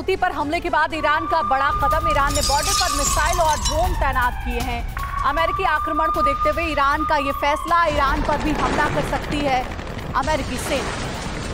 Houthi पर हमले के बाद ईरान का बड़ा कदम। ईरान ने बॉर्डर पर मिसाइल और ड्रोन तैनात किए हैं। अमेरिकी आक्रमण को देखते हुए ईरान का ये फैसला, ईरान पर भी हमला कर सकती है अमेरिकी सेना।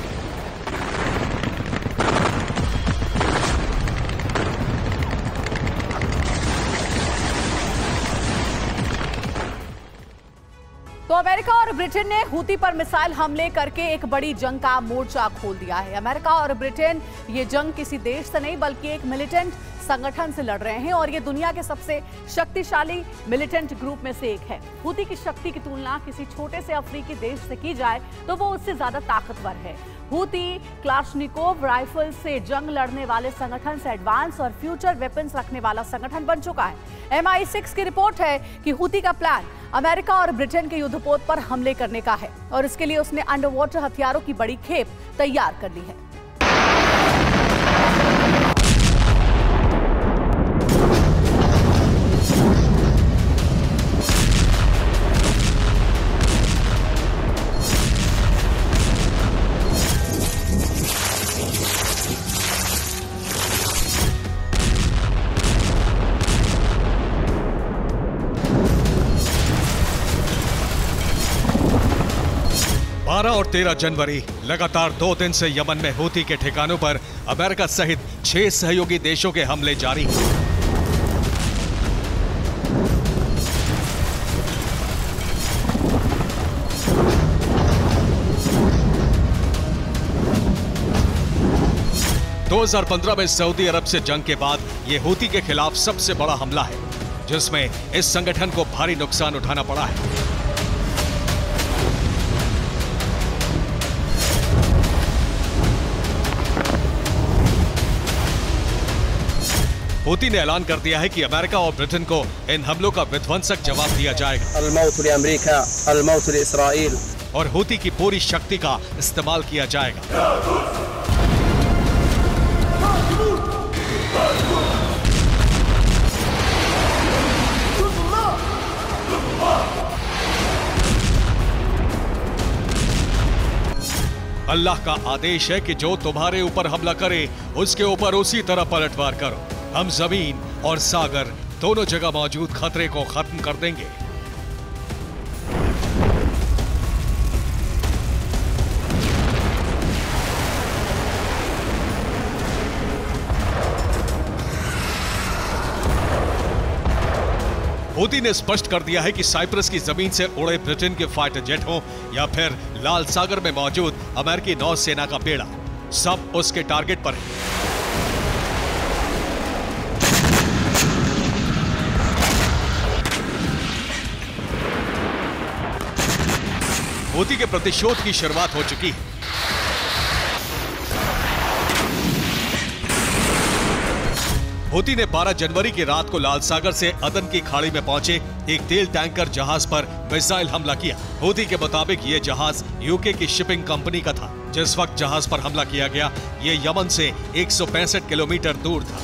तो अमेरिका और ब्रिटेन ने हूती पर मिसाइल हमले करके एक बड़ी जंग का मोर्चा खोल दिया है। अमेरिका और ब्रिटेन ये जंग किसी देश से नहीं बल्कि एक मिलिटेंट संगठन से लड़ रहे हैं और ये दुनिया के सबसे शक्तिशाली मिलिटेंट ग्रुप में से एक है। हूती की शक्ति की तुलना किसी छोटे से अफ्रीकी देश से की जाए तो वो उससे ज्यादा ताकतवर है। हूती क्लाशनिकोव राइफल से जंग लड़ने वाले संगठन से एडवांस और फ्यूचर वेपन्स रखने वाला संगठन बन चुका है। MI6 की रिपोर्ट है कि हूती का प्लान अमेरिका और ब्रिटेन के युद्धपोत पर हमले करने का है और इसके लिए उसने अंडर वाटर हथियारों की बड़ी खेप तैयार कर ली है। और 13 जनवरी लगातार 2 दिन से यमन में हूती के ठिकानों पर अमेरिका सहित 6 सहयोगी देशों के हमले जारी हैं। – 2015 में सऊदी अरब से जंग के बाद यह हूती के खिलाफ सबसे बड़ा हमला है, जिसमें इस संगठन को भारी नुकसान उठाना पड़ा है। हूती ने ऐलान कर दिया है कि अमेरिका और ब्रिटेन को इन हमलों का विध्वंसक जवाब दिया जाएगा। अल-मौत लिअमरीका, अल-मौत लिइस्राईल। और हूती की पूरी शक्ति का इस्तेमाल किया जाएगा। अल्लाह का आदेश है कि जो तुम्हारे ऊपर हमला करे उसके ऊपर उसी तरह पलटवार करो। हम जमीन और सागर दोनों जगह मौजूद खतरे को खत्म कर देंगे। हूती ने स्पष्ट कर दिया है कि साइप्रस की जमीन से उड़े ब्रिटेन के फाइटर जेट हो या फिर लाल सागर में मौजूद अमेरिकी नौसेना का बेड़ा, सब उसके टारगेट पर है। हूती के प्रतिशोध की शुरुआत हो चुकी है। हूती ने 12 जनवरी की रात को लाल सागर से अदन की खाड़ी में पहुंचे एक तेल टैंकर जहाज पर मिसाइल हमला किया। हूती के मुताबिक यह जहाज यूके की शिपिंग कंपनी का था। जिस वक्त जहाज पर हमला किया गया, यह यमन से 165 किलोमीटर दूर था।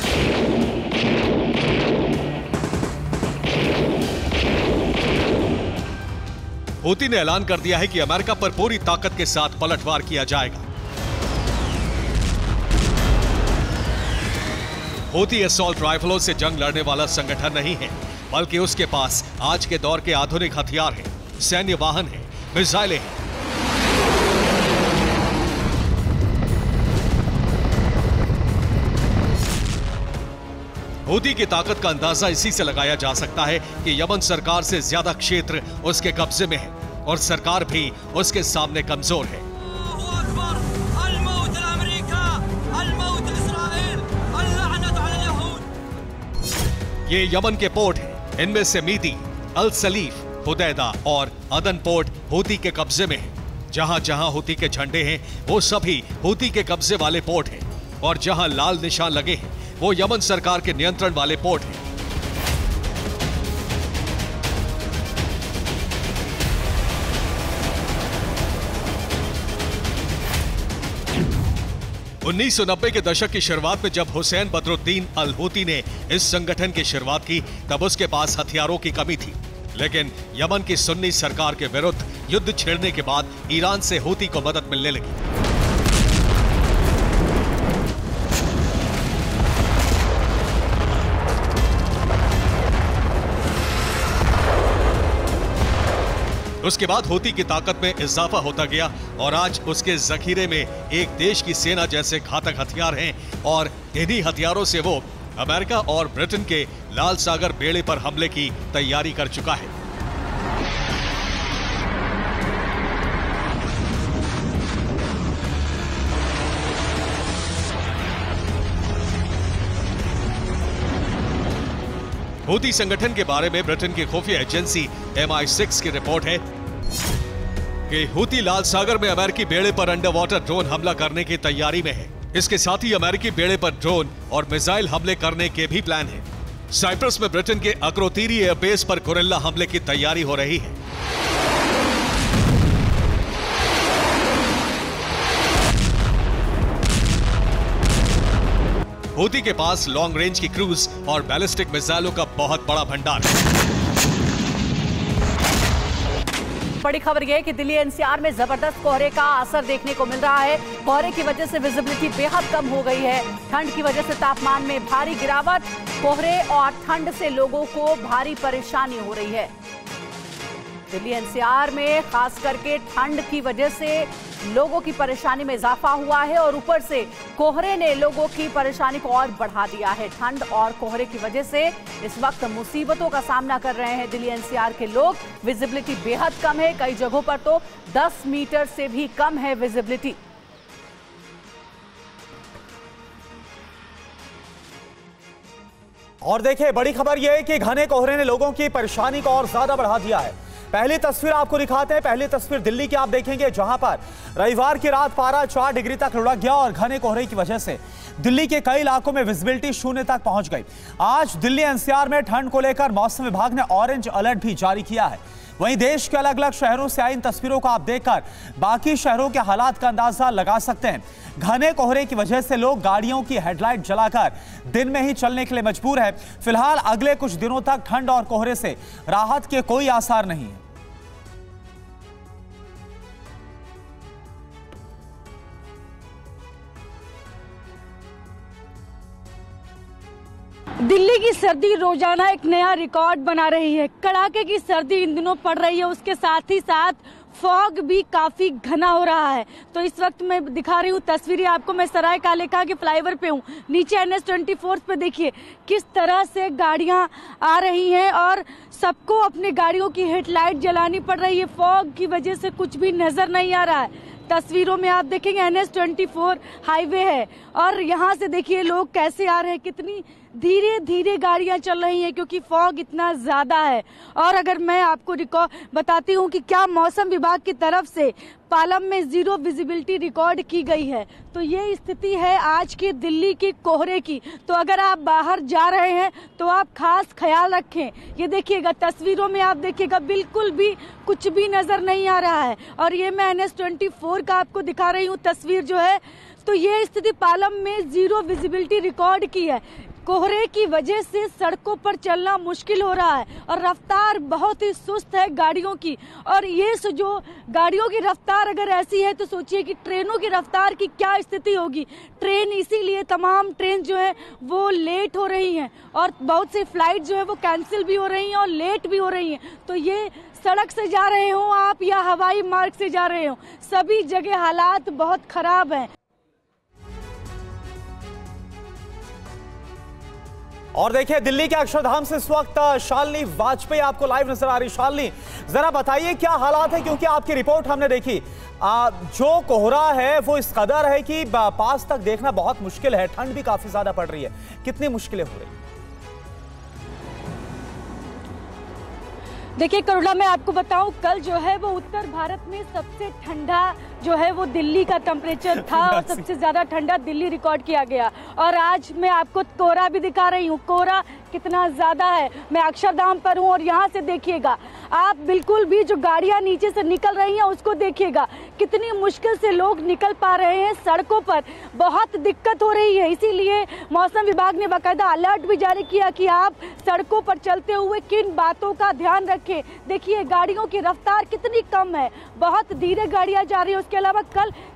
हूती ने ऐलान कर दिया है कि अमेरिका पर पूरी ताकत के साथ पलटवार किया जाएगा। हूती असॉल्ट राइफलों से जंग लड़ने वाला संगठन नहीं है, बल्कि उसके पास आज के दौर के आधुनिक हथियार हैं, सैन्य वाहन हैं, मिसाइलें हैं। हूती की ताकत का अंदाजा इसी से लगाया जा सकता है कि यमन सरकार से ज्यादा क्षेत्र उसके कब्जे में है और सरकार भी उसके सामने कमजोर है। ये यमन के पोर्ट हैं, इनमें से मीदी, अल सलीफ, हुदैदा और अदन पोर्ट हूती के कब्जे में है। जहां जहां हूती के झंडे हैं वो सभी हूती के कब्जे वाले पोर्ट हैं और जहां लाल निशान लगे हैं वो यमन सरकार के नियंत्रण वाले पोर्ट हैं। उन्नीस सौ 1990 के दशक की शुरुआत में जब हुसैन बदरुद्दीन अल हूती ने इस संगठन की शुरुआत की, तब उसके पास हथियारों की कमी थी। लेकिन यमन की सुन्नी सरकार के विरुद्ध युद्ध छेड़ने के बाद ईरान से हूती को मदद मिलने लगी। उसके बाद हूती की ताकत में इजाफा होता गया और आज उसके जखीरे में एक देश की सेना जैसे घातक हथियार हैं और इन्हीं हथियारों से वो अमेरिका और ब्रिटेन के लाल सागर बेड़े पर हमले की तैयारी कर चुका है। हूती संगठन के बारे में ब्रिटेन की खुफिया एजेंसी MI6 की रिपोर्ट है कि हूती लाल सागर में अमेरिकी बेड़े पर अंडर वाटर ड्रोन हमला करने की तैयारी में है। इसके साथ ही अमेरिकी बेड़े पर ड्रोन और मिसाइल हमले करने के भी प्लान है। साइप्रस में ब्रिटेन के अक्रोतीरी एयरबेस पर गुरिल्ला हमले की तैयारी हो रही है। हूती के पास लॉन्ग रेंज की क्रूज और बैलिस्टिक मिसाइलों का बहुत बड़ा भंडार है। बड़ी खबर यह है कि दिल्ली NCR में जबरदस्त कोहरे का असर देखने को मिल रहा है। कोहरे की वजह से विजिबिलिटी बेहद कम हो गई है। ठंड की वजह से तापमान में भारी गिरावट, कोहरे और ठंड से लोगों को भारी परेशानी हो रही है। दिल्ली NCR में खास करके ठंड की वजह से लोगों की परेशानी में इजाफा हुआ है और ऊपर से कोहरे ने लोगों की परेशानी को और बढ़ा दिया है। ठंड और कोहरे की वजह से इस वक्त मुसीबतों का सामना कर रहे हैं दिल्ली NCR के लोग। विजिबिलिटी बेहद कम है, कई जगहों पर तो 10 मीटर से भी कम है विजिबिलिटी। और देखिए, बड़ी खबर यह है कि घने कोहरे ने लोगों की परेशानी को और ज्यादा बढ़ा दिया है। पहली तस्वीर आपको दिखाते हैं। पहली तस्वीर दिल्ली की आप देखेंगे, जहां पर रविवार की रात पारा 4 डिग्री तक लुढ़क गया और घने कोहरे की वजह से दिल्ली के कई इलाकों में विजिबिलिटी 0 तक पहुंच गई। आज दिल्ली NCR में ठंड को लेकर मौसम विभाग ने ऑरेंज अलर्ट भी जारी किया है। वहीं देश के अलग अलग शहरों से आई इन तस्वीरों को आप देखकर बाकी शहरों के हालात का अंदाजा लगा सकते हैं। घने कोहरे की वजह से लोग गाड़ियों की हेडलाइट जलाकर दिन में ही चलने के लिए मजबूर है। फिलहाल अगले कुछ दिनों तक ठंड और कोहरे से राहत के कोई आसार नहीं है। दिल्ली की सर्दी रोजाना एक नया रिकॉर्ड बना रही है। कड़ाके की सर्दी इन दिनों पड़ रही है, उसके साथ ही साथ फॉग भी काफी घना हो रहा है। तो इस वक्त मैं दिखा रही हूँ तस्वीरें आपको, मैं सराय कालेखा के फ्लाईओवर पे हूँ। नीचे NH-24 पे देखिए किस तरह से गाड़ियाँ आ रही हैं और सबको अपनी गाड़ियों की हेडलाइट जलानी पड़ रही है। फॉग की वजह से कुछ भी नजर नहीं आ रहा है। तस्वीरों में आप देखेंगे NH-24 हाईवे है और यहाँ से देखिए लोग कैसे आ रहे हैं, कितनी धीरे धीरे गाड़ियां चल रही हैं क्योंकि फॉग इतना ज्यादा है। और अगर मैं आपको बताती हूँ कि क्या मौसम विभाग की तरफ से पालम में 0 विजिबिलिटी रिकॉर्ड की गई है, तो ये स्थिति है आज की दिल्ली की कोहरे की। तो अगर आप बाहर जा रहे हैं तो आप खास ख्याल रखें। ये देखिएगा तस्वीरों में आप देखिएगा बिल्कुल भी कुछ भी नजर नहीं आ रहा है। और ये मैं NH-24 का आपको दिखा रही हूँ तस्वीर जो है, तो ये स्थिति पालम में 0 विजिबिलिटी रिकॉर्ड की है। कोहरे की वजह से सड़कों पर चलना मुश्किल हो रहा है और रफ्तार बहुत ही सुस्त है गाड़ियों की। और ये जो गाड़ियों की रफ्तार अगर ऐसी है तो सोचिए कि ट्रेनों की रफ्तार की क्या स्थिति होगी। ट्रेन इसीलिए तमाम ट्रेन जो है वो लेट हो रही हैं और बहुत सी फ्लाइट जो है वो कैंसिल भी हो रही हैं और लेट भी हो रही हैं। तो ये सड़क से जा रहे हो आप या हवाई मार्ग से जा रहे हो, सभी जगह हालात बहुत खराब हैं। और देखिए, दिल्ली के अक्षरधाम से इस वक्त शालिनी वाजपेयी आपको लाइव नजर आ रही। शालिनी, जरा बताइए क्या हालात है, क्योंकि आपकी रिपोर्ट हमने देखी, जो कोहरा है वो इस कदर है कि पास तक देखना बहुत मुश्किल है। ठंड भी काफी ज्यादा पड़ रही है, कितनी मुश्किलें हो रही? देखिए करुणा, मैं आपको बताऊं, कल जो है वो उत्तर भारत में सबसे ठंडा जो है वो दिल्ली का टेम्परेचर था और सबसे ज्यादा ठंडा दिल्ली रिकॉर्ड किया गया। और आज मैं आपको कोहरा भी दिखा रही हूँ, कोहरा कितना ज्यादा है। मैं अक्षरधाम पर हूँ और यहाँ से देखिएगा आप, बिल्कुल भी जो गाड़ियाँ नीचे से निकल रही हैं उसको देखिएगा, कितनी मुश्किल से लोग निकल पा रहे हैं। सड़कों पर बहुत दिक्कत हो रही है, इसीलिए मौसम विभाग ने बाकायदा अलर्ट भी जारी किया कि आप सड़कों पर चलते हुए किन बातों का ध्यान रखें। देखिए गाड़ियों की रफ्तार कितनी कम है, बहुत धीरे गाड़ियाँ जा रही है। उसके अलावा कल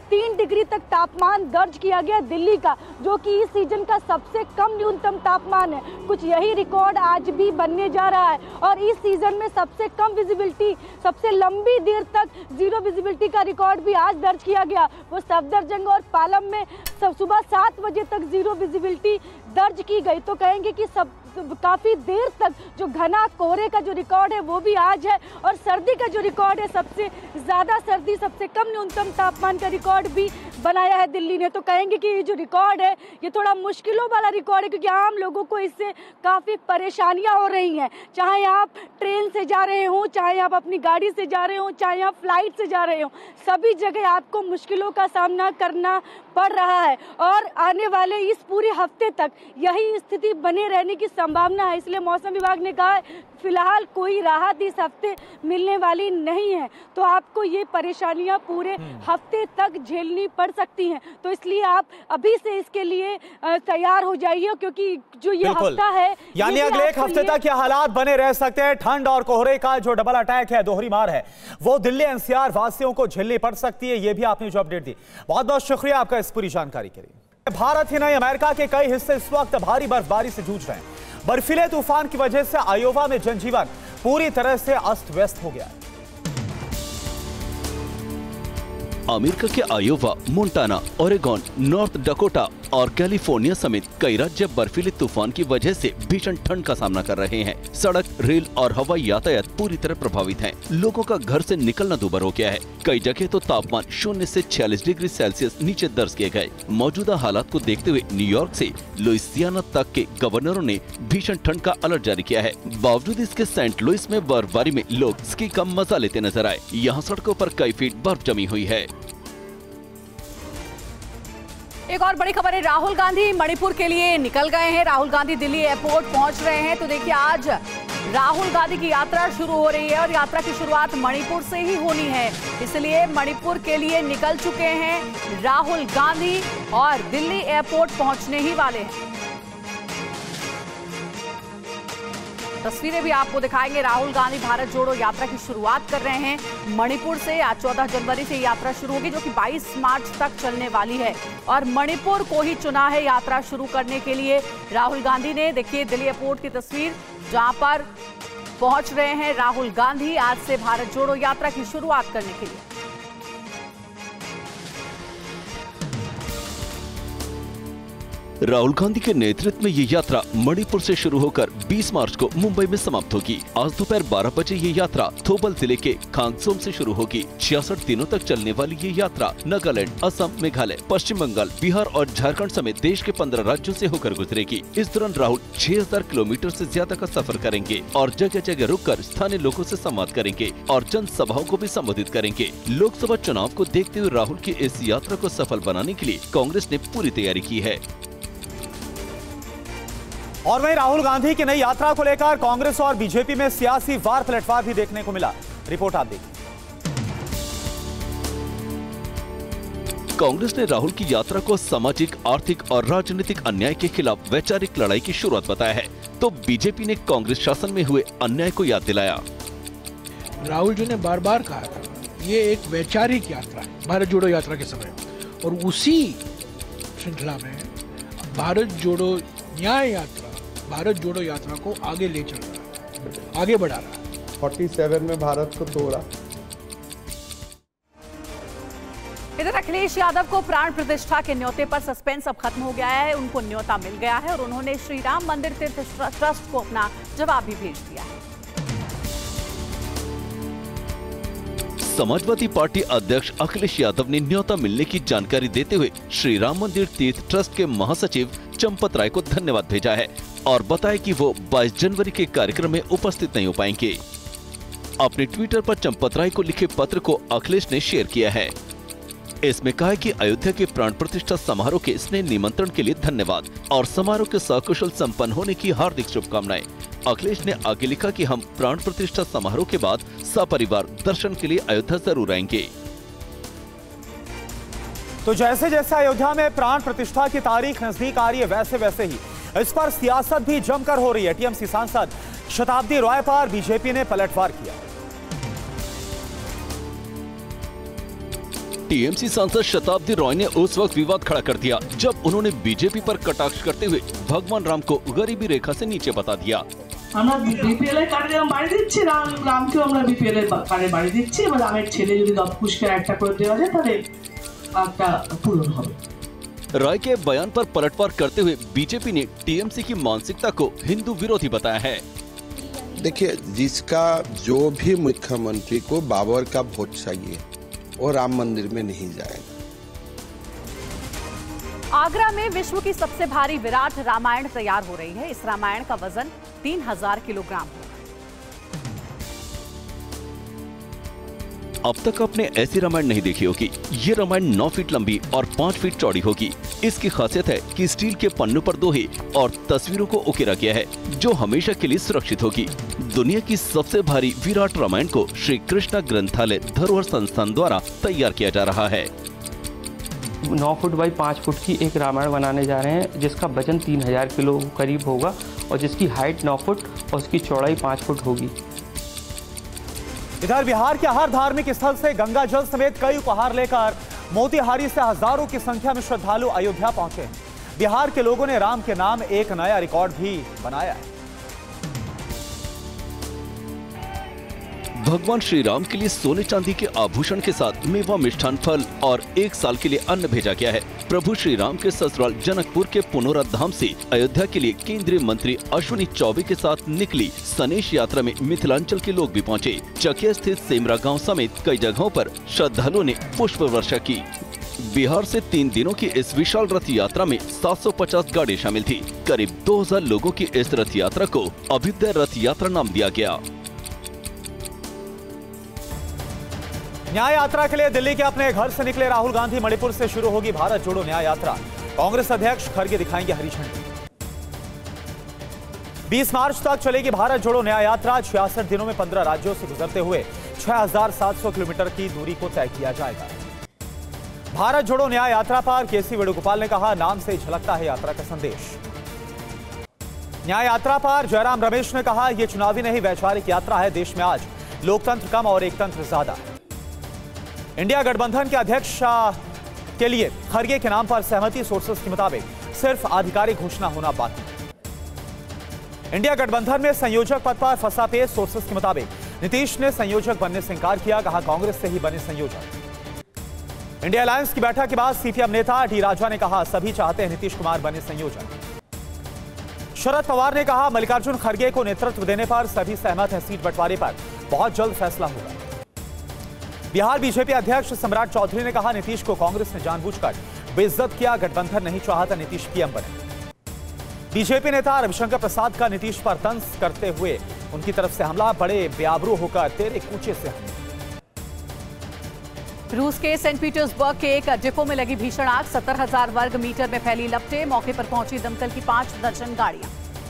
3 डिग्री तक तापमान दर्ज किया गया दिल्ली का, जो कि इस सीजन का सबसे कम न्यूनतम तापमान है। कुछ यही रिकॉर्ड आज भी बनने जा रहा है और इस सीजन में सबसे कम विजिबिलिटी, सबसे लंबी देर तक जीरो विजिबिलिटी का रिकॉर्ड भी आज दर्ज किया गया। वो सफदरजंग और पालम में सुबह 7 बजे तक जीरो विजिबिलिटी दर्ज की गई। तो कहेंगे कि काफ़ी देर तक जो घना कोहरे का जो रिकॉर्ड है वो भी आज है और सर्दी का जो रिकॉर्ड है, सबसे ज़्यादा सर्दी, सबसे कम न्यूनतम तापमान का रिकॉर्ड भी बनाया है दिल्ली ने। तो कहेंगे कि ये जो रिकॉर्ड है ये थोड़ा मुश्किलों वाला रिकॉर्ड है, क्योंकि आम लोगों को इससे काफ़ी परेशानियां हो रही हैं। चाहे आप ट्रेन से जा रहे हों, चाहे आप अपनी गाड़ी से जा रहे हों, चाहे आप फ्लाइट से जा रहे हों, सभी जगह आपको मुश्किलों का सामना करना पड़ रहा है और आने वाले इस पूरे हफ्ते तक यही स्थिति बने रहने की संभावना है। इसलिए मौसम विभाग ने कहा है फिलहाल कोई राहत इस हफ्ते मिलने वाली नहीं है, तो आपको ये परेशानियां पूरे हफ्ते तक झेलनी पड़ सकती हैं। तो इसलिए आप अभी से इसके लिए तैयार हो जाइए, क्योंकि जो ये हफ्ता है, यानी अगले एक हफ्ते तक ये हालात बने रह सकते हैं। ठंड और कोहरे का जो डबल अटैक है, दोहरी मार है, वो दिल्ली एनसीआर वासियों को झेलनी पड़ सकती है। ये भी आपने जो अपडेट दी, बहुत बहुत शुक्रिया आपका इस पूरी जानकारी के लिए। भारत ही नहीं, अमेरिका के कई हिस्से इस वक्त भारी बर्फबारी से जूझ रहे हैं। बर्फीले तूफान की वजह से आयोवा में जनजीवन पूरी तरह से अस्त व्यस्त हो गया है। अमेरिका के Iowa, Montana, Oregon, North Dakota और कैलिफोर्निया समेत कई राज्य बर्फीले तूफान की वजह से भीषण ठंड का सामना कर रहे हैं। सड़क, रेल और हवाई यातायात पूरी तरह प्रभावित हैं। लोगों का घर से निकलना दूभर हो गया है। कई जगह तो तापमान 0 से 46 डिग्री सेल्सियस नीचे दर्ज किए गए। मौजूदा हालात को देखते हुए न्यूयॉर्क से लुइसियाना तक के गवर्नरों ने भीषण ठंड का अलर्ट जारी किया है। बावजूद इसके सेंट लुइस में बर्फबारी में लोग स्की का मजा लेते नजर आए। यहाँ सड़कों पर कई फीट बर्फ जमी हुई है। एक और बड़ी खबर है, राहुल गांधी मणिपुर के लिए निकल गए हैं। राहुल गांधी दिल्ली एयरपोर्ट पहुंच रहे हैं। तो देखिए, आज राहुल गांधी की यात्रा शुरू हो रही है और यात्रा की शुरुआत मणिपुर से ही होनी है, इसलिए मणिपुर के लिए निकल चुके हैं राहुल गांधी और दिल्ली एयरपोर्ट पहुंचने ही वाले हैं। तस्वीरें भी आपको दिखाएंगे। राहुल गांधी भारत जोड़ो यात्रा की शुरुआत कर रहे हैं मणिपुर से। आज 14 जनवरी से यात्रा शुरू होगी, जो कि 22 मार्च तक चलने वाली है और मणिपुर को ही चुना है यात्रा शुरू करने के लिए राहुल गांधी ने। देखिए दिल्ली एयरपोर्ट की तस्वीर, जहां पर पहुंच रहे हैं राहुल गांधी आज से भारत जोड़ो यात्रा की शुरुआत करने के लिए। राहुल गांधी के नेतृत्व में ये यात्रा मणिपुर से शुरू होकर 20 मार्च को मुंबई में समाप्त होगी। आज दोपहर 12 बजे ये यात्रा थोबल जिले के खांगसोम से शुरू होगी। 66 दिनों तक चलने वाली ये यात्रा नागालैंड, असम, मेघालय, पश्चिम बंगाल, बिहार और झारखंड समेत देश के 15 राज्यों से होकर गुजरेगी। इस दौरान राहुल 6000 किलोमीटर से ज्यादा का सफर करेंगे और जगह जगह रुककर स्थानीय लोगों से संवाद करेंगे और जनसभाओं को भी संबोधित करेंगे। लोकसभा चुनाव को देखते हुए राहुल की इस यात्रा को सफल बनाने के लिए कांग्रेस ने पूरी तैयारी की है। और वहीं राहुल गांधी की नई यात्रा को लेकर कांग्रेस और बीजेपी में सियासी वार पलटवार भी देखने को मिला। रिपोर्ट आप देखिए। कांग्रेस ने राहुल की यात्रा को सामाजिक, आर्थिक और राजनीतिक अन्याय के खिलाफ वैचारिक लड़ाई की शुरुआत बताया है, तो बीजेपी ने कांग्रेस शासन में हुए अन्याय को याद दिलाया। राहुल जी ने बार बार कहा था ये एक वैचारिक यात्रा है भारत जोड़ो यात्रा के समय, और उसी श्रृंखला में भारत जोड़ो न्याय यात्रा, भारत जोड़ो यात्रा को आगे ले चल रहा है, आगे बढ़ा रहा है। 47 में भारत को तोड़ा। इधर अखिलेश यादव को प्राण प्रतिष्ठा के न्योते पर सस्पेंस अब खत्म हो गया है। उनको न्योता मिल गया है और उन्होंने श्री राम मंदिर तीर्थ ट्रस्ट को अपना जवाब भी भेज दिया है। समाजवादी पार्टी अध्यक्ष अखिलेश यादव ने न्योता मिलने की जानकारी देते हुए श्री राम मंदिर तीर्थ ट्रस्ट के महासचिव चंपत राय को धन्यवाद भेजा है और बताया कि वो 22 जनवरी के कार्यक्रम में उपस्थित नहीं हो पाएंगे। अपने ट्विटर पर चंपत राय को लिखे पत्र को अखिलेश ने शेयर किया है। इसमें कहा है कि अयोध्या के प्राण प्रतिष्ठा समारोह के स्नेह निमंत्रण के लिए धन्यवाद और समारोह के सकुशल संपन्न होने की हार्दिक शुभकामनाएं। अखिलेश ने आगे लिखा कि हम प्राण प्रतिष्ठा समारोह के बाद सपरिवार दर्शन के लिए अयोध्या जरूर आएंगे। तो जैसे जैसे अयोध्या में प्राण प्रतिष्ठा की तारीख नजदीक आ रही है, वैसे वैसे ही इस पर सियासत भी जमकर हो रही है। टीएमसी सांसद शताब्दी रॉय पर बीजेपी ने पलटवार किया। टीएमसी सांसद शताब्दी रॉय ने उस वक्त विवाद खड़ा कर दिया जब उन्होंने बीजेपी पर कटाक्ष करते हुए भगवान राम को गरीबी रेखा से नीचे बता दिया। আমরা বিপিএল এর কার্ডে বাড়ি দিচ্ছি, রামকেও আমরা বিপিএল এর কার্ডে বাড়ি দিচ্ছি, এবার রামের ছেলে যদি দত্তপুষ্কের একটা করে দেওয়া যায় তাহলে একটা পূরণ হবে। राय के बयान पर पलटवार करते हुए बीजेपी ने टीएमसी की मानसिकता को हिंदू विरोधी बताया है। देखिए, जिसका जो भी मुख्यमंत्री को बाबर का वोट चाहिए वो राम मंदिर में नहीं जाएगा। आगरा में विश्व की सबसे भारी विराट रामायण तैयार हो रही है। इस रामायण का वजन 3000 किलोग्राम है। अब तक आपने ऐसी रामायण नहीं देखी होगी। ये रामायण 9 फीट लंबी और 5 फीट चौड़ी होगी। इसकी खासियत है कि स्टील के पन्नों पर दोहे और तस्वीरों को उकेरा गया है जो हमेशा के लिए सुरक्षित होगी। दुनिया की सबसे भारी विराट रामायण को श्री कृष्णा ग्रंथालय धरोहर संस्थान द्वारा तैयार किया जा रहा है। 9 फुट बाई 5 फुट की एक रामायण बनाने जा रहे हैं जिसका वजन 3000 किलो करीब होगा और जिसकी हाइट 9 फुट और उसकी चौड़ाई 5 फुट होगी। इधर बिहार के हर धार्मिक स्थल से गंगा जल समेत कई उपहार लेकर मोतिहारी से हजारों की संख्या में श्रद्धालु अयोध्या पहुंचे हैं। बिहार के लोगों ने राम के नाम एक नया रिकॉर्ड भी बनाया है। भगवान श्री राम के लिए सोने चांदी के आभूषण के साथ मेवा, मिष्ठान, फल और 1 साल के लिए अन्न भेजा गया है। प्रभु श्री राम के ससुराल जनकपुर के पुनौरा धाम से अयोध्या के लिए केंद्रीय मंत्री अश्विनी चौबे के साथ निकली सनेश यात्रा में मिथिलांचल के लोग भी पहुंचे। चकिया स्थित सेमरा गांव समेत कई जगहों पर श्रद्धालुओं ने पुष्प वर्षा की। बिहार से 3 दिनों की इस विशाल रथ यात्रा में 750 गाड़ी शामिल थी। करीब 2000 लोगों की इस रथ यात्रा को अभ्युदय रथ यात्रा नाम दिया गया। न्याय यात्रा के लिए दिल्ली के अपने घर से निकले राहुल गांधी मणिपुर से शुरू होगी भारत जोड़ो न्याय यात्रा। कांग्रेस अध्यक्ष खड़गे दिखाएंगे हरी झंडी। 20 मार्च तक चलेगी भारत जोड़ो न्याय यात्रा। 66 दिनों में 15 राज्यों से गुजरते हुए 6700 किलोमीटर की दूरी को तय किया जाएगा। भारत जोड़ो न्याय यात्रा पर केसी वेणुगोपाल ने कहा, नाम से झलकता है यात्रा का संदेश। न्याय यात्रा पर जयराम रमेश ने कहा, यह चुनावी नहीं वैचारिक यात्रा है। देश में आज लोकतंत्र कम और एकतंत्र ज्यादा है। इंडिया गठबंधन के अध्यक्ष के लिए खड़गे के नाम पर सहमति, सोर्सेस के मुताबिक सिर्फ आधिकारिक घोषणा होना बाकी। इंडिया गठबंधन में संयोजक पद पर फंसा पेश, सोर्सेस के मुताबिक नीतीश ने संयोजक बनने से इंकार किया, कहा कांग्रेस से ही बने संयोजक। इंडिया अलायंस की बैठक के बाद सीपीएम नेता डी राजा ने कहा, सभी चाहते हैं नीतीश कुमार बने संयोजक। शरद पवार ने कहा, मल्लिकार्जुन खड़गे को नेतृत्व देने पर सभी सहमत हैं। सीट बंटवारे पर बहुत जल्द फैसला होगा। बिहार बीजेपी अध्यक्ष सम्राट चौधरी ने कहा, नीतीश को कांग्रेस ने जानबूझकर बेइज्जत किया, गठबंधन नहीं चाहता नीतीश पीएम बने। बीजेपी नेता रविशंकर प्रसाद का नीतीश पर तंज करते हुए उनकी तरफ से हमला, बड़े बेआबरू होकर तेरे कूचे से हमले। रूस के सेंट पीटर्सबर्ग के एक डिपो में लगी भीषण आग, 70,000 वर्ग मीटर में फैली लपटें। मौके पर पहुंची दमकल की 5 दर्जन गाड़ियां।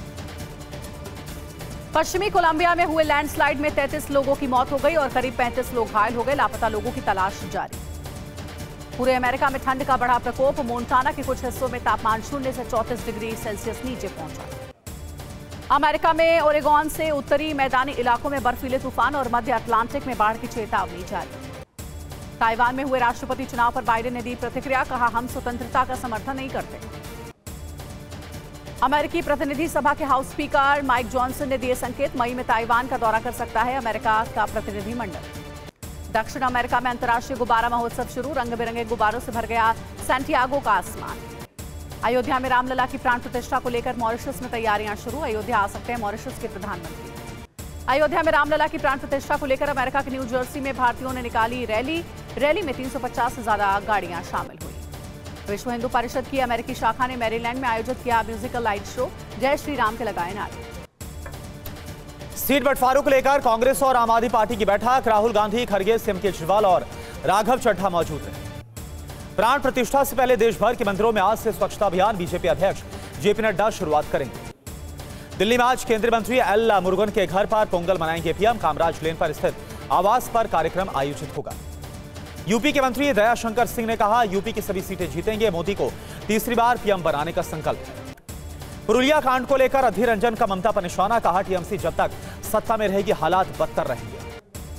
पश्चिमी कोलंबिया में हुए लैंडस्लाइड में 33 लोगों की मौत हो गई और करीब 35 लोग घायल हो गए। लापता लोगों की तलाश जारी। पूरे अमेरिका में ठंड का बढ़ा प्रकोप। मोंटाना के कुछ हिस्सों में तापमान 0 से 34 डिग्री सेल्सियस नीचे पहुंचा। अमेरिका में ओरेगॉन से उत्तरी मैदानी इलाकों में बर्फीले तूफान और मध्य अटलांटिक में बाढ़ की चेतावनी जारी। ताइवान में हुए राष्ट्रपति चुनाव पर बाइडेन ने दी प्रतिक्रिया, कहा हम स्वतंत्रता का समर्थन नहीं करते। अमेरिकी प्रतिनिधि सभा के हाउस स्पीकर माइक जॉनसन ने दिए संकेत, मई में ताइवान का दौरा कर सकता है अमेरिका का प्रतिनिधिमंडल। दक्षिण अमेरिका में अंतर्राष्ट्रीय गुब्बारा महोत्सव शुरू, रंग बिरंगे गुब्बारों से भर गया सैंटियागो का आसमान। अयोध्या में रामलला की प्राण प्रतिष्ठा को लेकर मॉरिशस में तैयारियां शुरू, अयोध्या आ सकते हैं मॉरिशस के प्रधानमंत्री। अयोध्या में रामलला की प्राण प्रतिष्ठा को लेकर अमेरिका के न्यू जर्सी में भारतीयों ने निकाली रैली में 350 से ज्यादा गाड़ियां शामिल हुई। विश्व हिंदू परिषद की अमेरिकी शाखा ने मैरीलैंड में आयोजित किया म्यूजिकल लाइट शो, जय श्री राम के लगाए नारे। सीट बंटवारों को लेकर कांग्रेस और आम आदमी पार्टी की बैठक, राहुल गांधी, खड़गे, सीएम केजरीवाल और राघव चड्ढा मौजूद रहे। प्राण प्रतिष्ठा से पहले देश भर के मंदिरों में आज से स्वच्छता अभियान, बीजेपी अध्यक्ष जेपी नड्डा शुरुआत करेंगे। दिल्ली में आज केंद्रीय मंत्री एल मुरुगन के घर पर पोंगल मनाएंगे पीएम, कामराज लेन पर स्थित आवास पर कार्यक्रम आयोजित होगा। यूपी के मंत्री दयाशंकर सिंह ने कहा, यूपी की सभी सीटें जीतेंगे, मोदी को तीसरी बार पीएम बनाने का संकल्प है। पुरुलिया कांड को लेकर अधीर रंजन का ममता पर निशाना, कहा टीएमसी जब तक सत्ता में रहेगी हालात बदतर रहेंगे।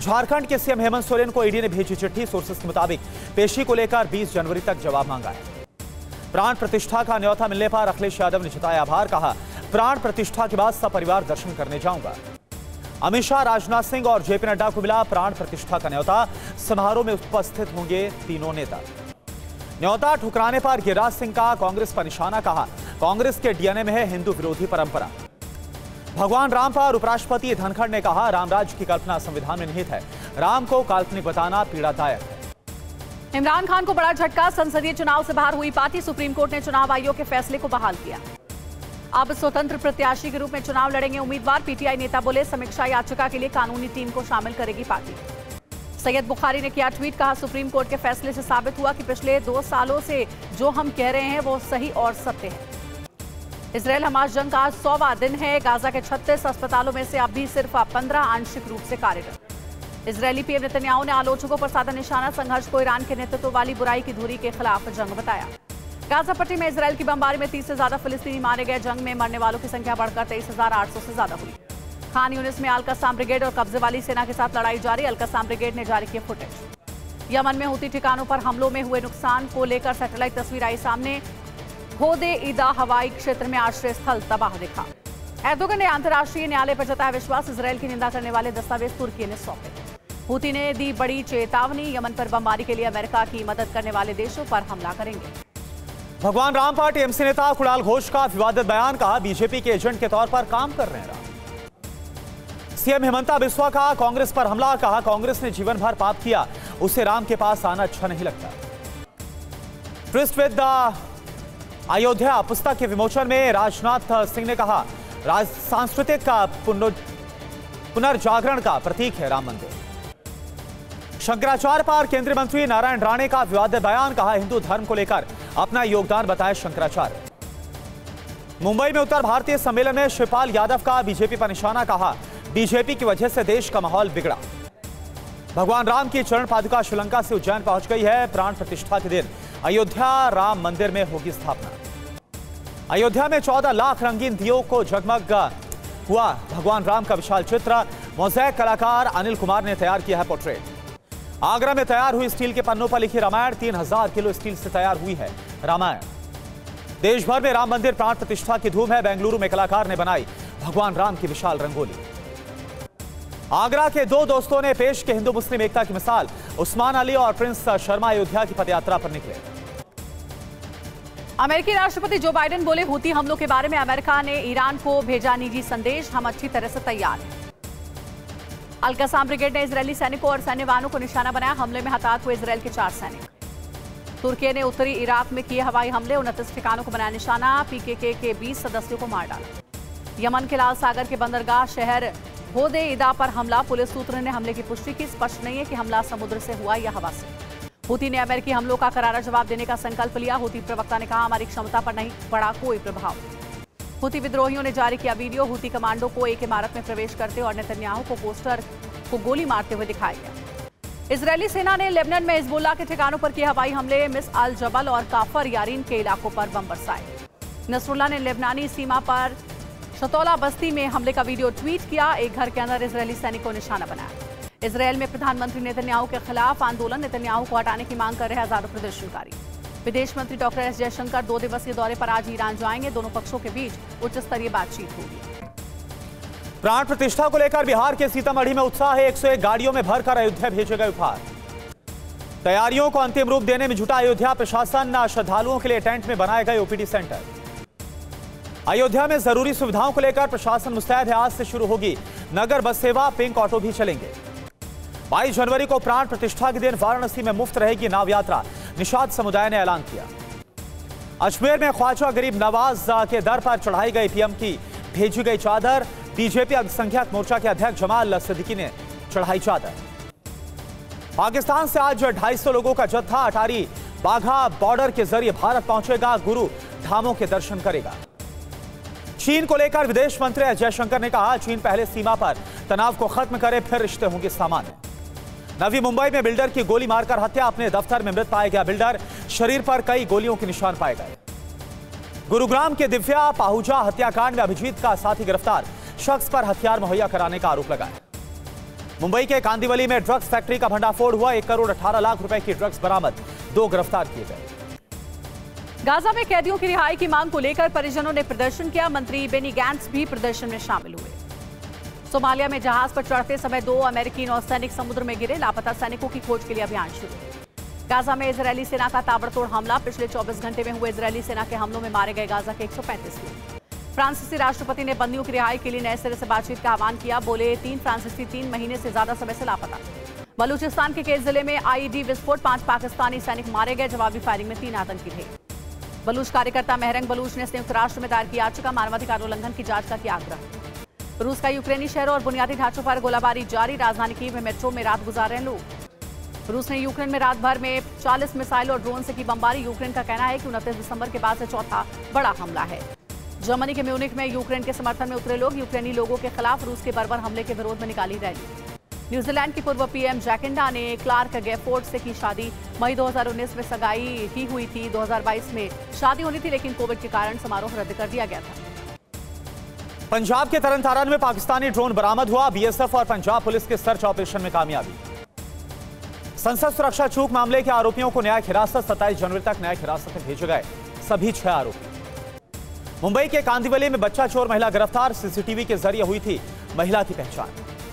झारखंड के सीएम हेमंत सोरेन को ईडी ने भेजी चिट्ठी। सोर्सेस के मुताबिक पेशी को लेकर 20 जनवरी तक जवाब मांगा है। प्राण प्रतिष्ठा का न्योता मिलने पर अखिलेश यादव ने जताया आभार। कहा, प्राण प्रतिष्ठा के बाद सपरिवार दर्शन करने जाऊंगा। अमित शाह, राजनाथ सिंह और जेपी नड्डा को मिला प्राण प्रतिष्ठा का न्योता। समारोह में उपस्थित होंगे तीनों नेता। न्योता ठुकराने पर गिरिराज सिंह का कांग्रेस पर निशाना। कहा, कांग्रेस के डीएनए में है हिंदू विरोधी परंपरा। भगवान राम पर उपराष्ट्रपति धनखड़ ने कहा, रामराज्य की कल्पना संविधान में निहित है। राम को काल्पनिक बताना पीड़ादायक है। इमरान खान को बड़ा झटका। संसदीय चुनाव से बाहर हुई पार्टी। सुप्रीम कोर्ट ने चुनाव आयोग के फैसले को बहाल किया। अब स्वतंत्र प्रत्याशी के रूप में चुनाव लड़ेंगे उम्मीदवार। पीटीआई नेता बोले, समीक्षा याचिका के लिए कानूनी टीम को शामिल करेगी पार्टी। सैयद बुखारी ने किया ट्वीट। कहा, सुप्रीम कोर्ट के फैसले से साबित हुआ कि पिछले 2 सालों से जो हम कह रहे हैं वो सही और सत्य है। इजरायल हमास जंग का आज 100वां दिन है। गाजा के 36 अस्पतालों में से अब भी सिर्फ 15 आंशिक रूप से कार्यरत। इजरायली पीएम नेतन्याहू ने आलोचकों पर साधा निशाना। संघर्ष को ईरान के नेतृत्व वाली बुराई की धुरी के खिलाफ जंग बताया। गाजा पट्टी में इजरायल की बमबारी में 30 से ज्यादा फिलिस्तीनी मारे गए। जंग में मरने वालों की संख्या बढ़कर 23,800 से ज्यादा हुई। खान यूनिस में अल-कस्साम ब्रिगेड और कब्जे वाली सेना के साथ लड़ाई जारी। अल-कस्साम ब्रिगेड ने जारी किया फुटेज। यमन में हूती ठिकानों पर हमलों में हुए नुकसान को लेकर सैटेलाइट तस्वीर आई सामने। होदे-ईदा हवाई क्षेत्र में आश्रय स्थल तबाह दिखा। एर्दोगन ने अंतर्राष्ट्रीय न्यायालय पर जताया विश्वास। इजरायल की निंदा करने वाले दस्तावेज तुर्की ने सौंपे। हूती ने दी बड़ी चेतावनी। यमन पर बमबारी के लिए अमेरिका की मदद करने वाले देशों पर हमला करेंगे। भगवान राम पर टीएमसी नेता कुणाल घोष का विवादित बयान। कहा, बीजेपी के एजेंट के तौर पर काम कर रहे हैं। सीएम हिमंता बिस्वा का कांग्रेस पर हमला। कहा, कांग्रेस ने जीवन भर पाप किया, उसे राम के पास आना अच्छा नहीं लगता। ट्विस्ट विद अयोध्या पुस्तक के विमोचन में राजनाथ सिंह ने कहा, सांस्कृतिक का पुनर्जागरण का प्रतीक है राम मंदिर। शंकराचार्य पर केंद्रीय मंत्री नारायण राणे का विवादित बयान। कहा, हिंदू धर्म को लेकर अपना योगदान बताया शंकराचार्य। मुंबई में उत्तर भारतीय सम्मेलन में शिवपाल यादव का बीजेपी पर निशाना। कहा, बीजेपी की वजह से देश का माहौल बिगड़ा। भगवान राम की चरण पादुका श्रीलंका से उज्जैन पहुंच गई है। प्राण प्रतिष्ठा के दिन अयोध्या राम मंदिर में होगी स्थापना। अयोध्या में 14 लाख रंगीन दियों को जगमग हुआ भगवान राम का विशाल चित्र। मोज़ेक कलाकार अनिल कुमार ने तैयार किया है पोर्ट्रेट। आगरा में तैयार हुई स्टील के पन्नों पर लिखी रामायण। 3000 किलो स्टील से तैयार हुई है रामायण। देश भर में राम मंदिर प्राण प्रतिष्ठा की धूम है। बेंगलुरु में कलाकार ने बनाई भगवान राम की विशाल रंगोली। आगरा के 2 दोस्तों ने पेश की हिंदू मुस्लिम एकता की मिसाल। उस्मान अली और प्रिंस शर्मा अयोध्या की पदयात्रा पर निकले। अमेरिकी राष्ट्रपति जो बाइडेन बोले, हूती हमलों के बारे में अमेरिका ने ईरान को भेजा निजी संदेश। हम अच्छी तरह से तैयार हैं। अल-कस्साम ब्रिगेड ने इजरायली सैनिकों और सैन्य वाहनों को निशाना बनाया। हमले में हताहत हुए इजरायल के 4 सैनिक। तुर्की ने उत्तरी इराक में किए हवाई हमले। 29 ठिकानों को बनाया निशाना। पीकेके के 20 सदस्यों को मार डाला। यमन के लाल सागर के बंदरगाह शहर होदे-ईदा पर हमला। पुलिस सूत्रों ने हमले की पुष्टि की। स्पष्ट नहीं है कि हमला समुद्र से हुआ या हवा से। हूती ने अमेरिकी हमलों का करारा जवाब देने का संकल्प लिया। हूती प्रवक्ता ने कहा, हमारी क्षमता पर नहीं पड़ा कोई प्रभाव। हूती विद्रोहियों ने जारी किया वीडियो। हूती कमांडो को एक इमारत में प्रवेश करते और नेतन्याहू को पोस्टर को गोली मारते हुए दिखाया गया। इजरायली सेना ने लेबनान में हिजबुल्लाह के ठिकानों पर किए हवाई हमले। मिस अल जबल और काफर यारीन के इलाकों पर बम बरसाए। नसरुल्लाह ने लेबनानी सीमा पर शतौला बस्ती में हमले का वीडियो ट्वीट किया। एक घर के अंदर इजरायली सैनिक को निशाना बनाया। इजरायल में प्रधानमंत्री नेतन्याहू के खिलाफ आंदोलन। नेतन्याहू को हटाने की मांग कर रहे हजारों प्रदर्शनकारी। विदेश मंत्री डॉक्टर एस जयशंकर 2 दिवसीय दौरे पर आज ईरान जाएंगे। दोनों पक्षों के बीच उच्च स्तरीय बातचीत होगी। प्राण प्रतिष्ठा को लेकर बिहार के सीतामढ़ी में उत्साह है। 101 गाड़ियों में भरकर अयोध्या भेजे गए उपहार। तैयारियों को अंतिम रूप देने में जुटा अयोध्या प्रशासन। श्रद्धालुओं के लिए टेंट में बनाए गए ओपीडी सेंटर। अयोध्या में जरूरी सुविधाओं को लेकर प्रशासन मुस्तैद है। आज से शुरू होगी नगर बस सेवा। पिंक ऑटो भी चलेंगे। 22 जनवरी को प्राण प्रतिष्ठा के दिन वाराणसी में मुफ्त रहेगी नाव यात्रा। निषाद समुदाय ने ऐलान किया। अजमेर में ख्वाजा गरीब नवाज के दर पर चढ़ाई गई पीएम की भेजी गई चादर। बीजेपी अल्पसंख्यक मोर्चा के अध्यक्ष जमाल सिद्दीकी ने चढ़ाई चादर। पाकिस्तान से आज 250 लोगों का जत्था अटारी बाघा बॉर्डर के जरिए भारत पहुंचेगा। गुरु धामों के दर्शन करेगा। चीन को लेकर विदेश मंत्री एस जयशंकर ने कहा, चीन पहले सीमा पर तनाव को खत्म करे, फिर रिश्ते होंगे सामान्य। नवी मुंबई में बिल्डर की गोली मारकर हत्या। अपने दफ्तर में मृत पाया गया बिल्डर। शरीर पर कई गोलियों के निशान पाए गए। गुरुग्राम के दिव्या पाहुजा हत्याकांड में अभिजीत का साथी गिरफ्तार। शख्स पर हथियार मुहैया कराने का आरोप लगाया। मुंबई के कांदिवली में ड्रग्स फैक्ट्री का भंडाफोड़ हुआ। 1 करोड़ 18 लाख रुपए की ड्रग्स बरामद, 2 गिरफ्तार किए गए। गाजा में कैदियों की रिहाई की मांग को लेकर परिजनों ने प्रदर्शन किया। मंत्री बेनी गैंट्स भी प्रदर्शन में शामिल हुए। सोमालिया में जहाज पर चढ़ते समय 2 अमेरिकी नौसैनिक समुद्र में गिरे। लापता सैनिकों की खोज के लिए अभियान शुरू। गाजा में इजरायली सेना का ताबड़तोड़ हमला। पिछले 24 घंटे में हुए इजरायली सेना के हमलों में मारे गए गाजा के 135 लोग। फ्रांसीसी राष्ट्रपति ने बंदियों की रिहाई के लिए नए सिरे से बातचीत का आह्वान किया। बोले 3 फ्रांसीसी 3 महीने से ज्यादा समय से लापता। बलूचिस्तान के केस जिले में आईईडी विस्फोट, 5 पाकिस्तानी सैनिक मारे गए। जवाबी फायरिंग में 3 आतंकी थे। बलूच कार्यकर्ता मेहरंग बलूच ने संयुक्त राष्ट्र में दायर की याचिका। मानवाधिकार उल्लंघन की जांच का किया आग्रह। रूस का यूक्रेनी शहरों और बुनियादी ढांचों पर गोलाबारी जारी। राजधानी कीव में मेट्रो में रात गुजार रहे हैं लोग। रूस ने यूक्रेन में रात भर में 40 मिसाइल और ड्रोन से की बमबारी। यूक्रेन का कहना है कि 29 दिसंबर के बाद से चौथा बड़ा हमला है। जर्मनी के म्यूनिख में यूक्रेन के समर्थन में उतरे लोग। यूक्रेनी लोगों के खिलाफ रूस के बर्बर हमले के विरोध में निकाली रैली। न्यूजीलैंड की पूर्व पीएम जैकिंडा ने क्लार्क गैफोर्ड से की शादी। मई 2019 में सगाई की हुई थी। 2022 में शादी होनी थी, लेकिन कोविड के कारण समारोह रद्द कर दिया गया था। पंजाब के तरन तारण में पाकिस्तानी ड्रोन बरामद हुआ। बीएसएफ और पंजाब पुलिस के सर्च ऑपरेशन में कामयाबी। संसद सुरक्षा चूक मामले के आरोपियों को न्यायिक हिरासत 27 जनवरी तक न्यायिक हिरासत में भेजे गए सभी 6 आरोपी। मुंबई के कांदिवली में बच्चा चोर महिला गिरफ्तार। सीसीटीवी के जरिए हुई थी महिला की पहचान।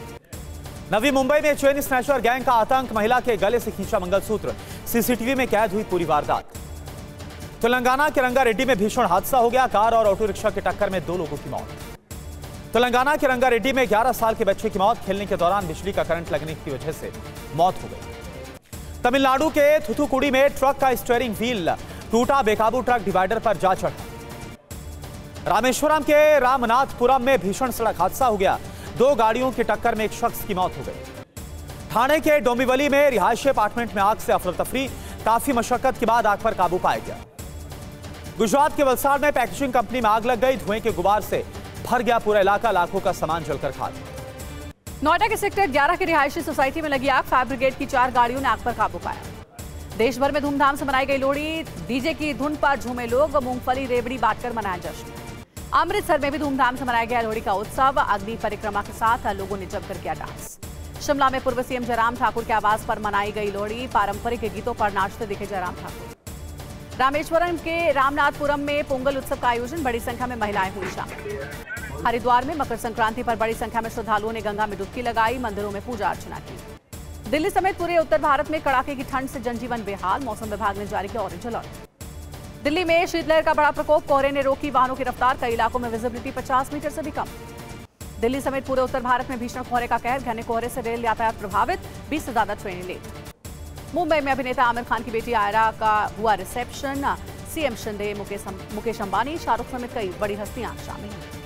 नवी मुंबई में चेन स्नैचर गैंग का आतंक। महिला के गले से खींचा मंगलसूत्र। सीसीटीवी में कैद हुई पूरी वारदात। तेलंगाना के रंगारेड्डी में भीषण हादसा हो गया। कार और ऑटो रिक्शा की टक्कर में 2 लोगों की मौत। तेलंगाना के रंगारेड्डी में 11 साल के बच्चे की मौत। खेलने के दौरान बिजली का करंट लगने की वजह से मौत हो गई। तमिलनाडु के थुथुकुडी में ट्रक का स्टीयरिंग व्हील टूटा। बेकाबू ट्रक डिवाइडर पर जा चढ़ा। रामेश्वरम के रामनाथपुरम में भीषण सड़क हादसा हो गया। 2 गाड़ियों की टक्कर में एक शख्स की मौत हो गई। ठाणे के डोंबिवली में रिहायशी अपार्टमेंट में आग से अफरा तफरी। काफी मशक्कत के बाद आग पर काबू पाया गया। गुजरात के वलसाड़ में पैकेजिंग कंपनी में आग लग गई। धुएं के गुबार से भर गया पूरा इलाका। लाखों का सामान जलकर खाक। नोएडा के सेक्टर 11 की रिहायशी सोसाइटी में लगी आग। फायर ब्रिगेड की 4 गाड़ियों ने आग पर काबू पाया। देश भर में धूमधाम से मनाई गई लोहड़ी। डीजे की धुन पर झूमे लोग। मूंगफली रेवड़ी बांटकर मनाया जश्न। अमृतसर में भी धूमधाम से मनाया गया लोहड़ी का उत्सव। अग्नि परिक्रमा के साथ लोगों ने जमकर किया डांस। शिमला में पूर्व सीएम जयराम ठाकुर के आवास पर मनाई गई लोहड़ी। पारंपरिक गीतों पर नाचते दिखे जयराम ठाकुर। रामेश्वरम के रामनाथपुरम में पोंगल उत्सव का आयोजन। बड़ी संख्या में महिलाएं हुई शामिल। हरिद्वार में मकर संक्रांति पर बड़ी संख्या में श्रद्धालुओं ने गंगा में डुबकी लगाई। मंदिरों में पूजा अर्चना की। दिल्ली समेत पूरे उत्तर भारत में कड़ाके की ठंड से जनजीवन बेहाल। मौसम विभाग ने जारी किया ऑरेंज अलर्ट। दिल्ली में शीतलहर का बड़ा प्रकोप। कोहरे ने रोकी वाहनों की रफ्तार। कई इलाकों में विजिबिलिटी 50 मीटर से भी कम। दिल्ली समेत पूरे उत्तर भारत में भीषण कोहरे का कहर। घने कोहरे से रेल यातायात प्रभावित। 20 से ज्यादा ट्रेनें लेट। मुंबई में अभिनेता आमिर खान की बेटी आयरा का हुआ रिसेप्शन। सीएम शिंदे, मुकेश अंबानी, शाहरुख समेत कई बड़ी हस्तियां शामिल हैं।